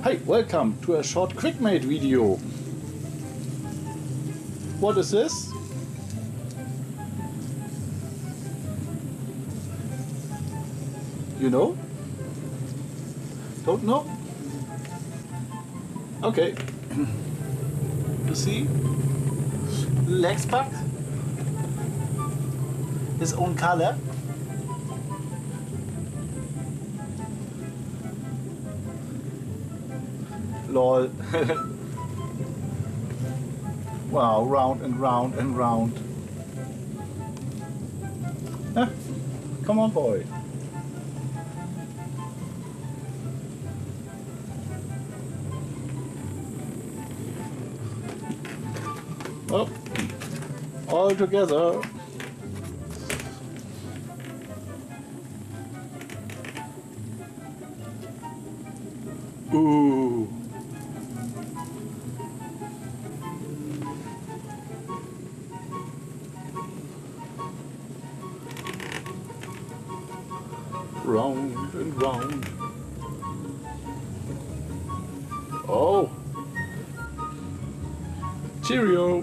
Hi, welcome to a short Quickmade video. What is this? You know? Don't know? Okay. You see? Legs bug? His own color? Lol. Wow, round and round and round. Ah, come on, boy. Oh, all together. Ooh. Round and round. Oh. Cheerio.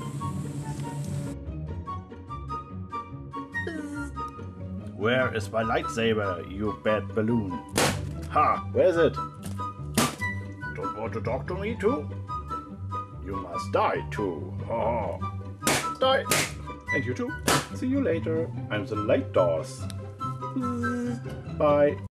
Where is my lightsaber, you bad balloon? Ha! Where's it? Don't want to talk to me too? You must die too. Ha! Die! And you too. See you later. I'm the light doors. Bye.